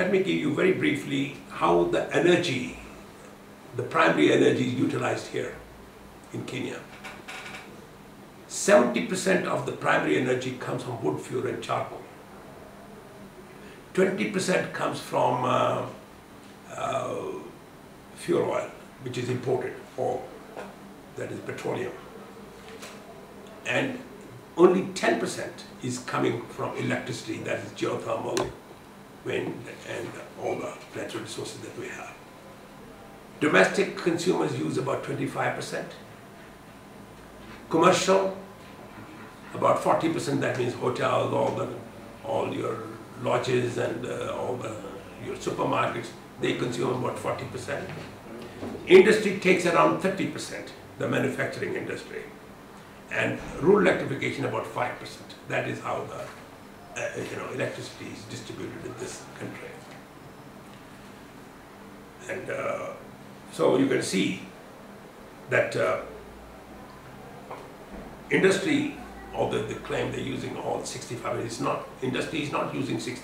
let me give you very briefly how the energy, the primary energy is utilized here in Kenya. 70% of the primary energy comes from wood, fuel and charcoal. 20% comes from fuel oil, which is imported, or that is petroleum. And only 10% is coming from electricity, that is geothermal, wind, and all the natural resources that we have. Domestic consumers use about 25%. Commercial, about 40%, that means hotels, all your lodges and your supermarkets, they consume about 40%. Industry takes around 30%, the manufacturing industry. And rural electrification about 5%. That is how the electricity is distributed in this country. And so you can see that industry, although they claim they're using all 65%, it's not. Industry is not using 65%.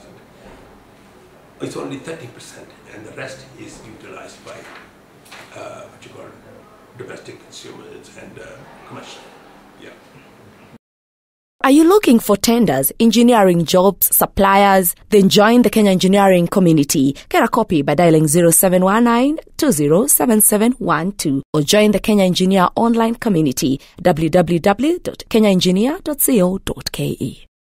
It's only 30%, and the rest is utilized by what you call domestic consumers and commercial. Yeah. Are you looking for tenders, engineering jobs, suppliers? Then join the Kenya engineering community. Get a copy by dialing 0719-207712 or join the Kenya Engineer online community, www.kenyaengineer.co.ke.